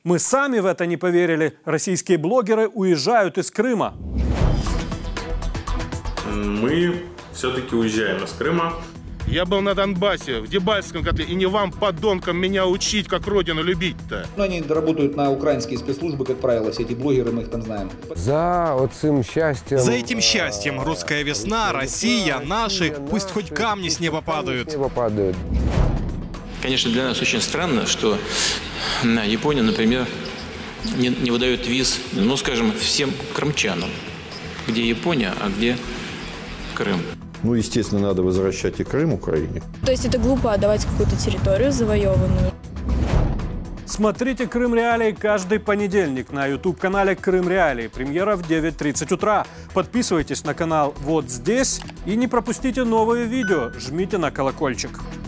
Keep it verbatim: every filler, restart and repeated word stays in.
Мы сами в это не поверили. Российские блогеры уезжают из Крыма. Мы все-таки уезжаем из Крыма. Я был на Донбассе, в Дебальском котле, и не вам, подонкам, меня учить, как родину любить-то. Ну, они работают на украинские спецслужбы, как правило, все эти блогеры, мы их там знаем. За этим счастьем... За этим счастьем. Русская весна, Россия, наши, пусть хоть камни с неба падают. С неба падают. Конечно, для нас очень странно, что Япония, например, не, не выдает виз, ну, скажем, всем крымчанам. Где Япония, а где Крым. Ну, естественно, надо возвращать и Крым Украине. То есть это глупо отдавать какую-то территорию завоеванную. Смотрите «Крым Реалии» каждый понедельник на YouTube-канале «Крым Реалии». Премьера в девять тридцать утра. Подписывайтесь на канал вот здесь и не пропустите новые видео. Жмите на колокольчик.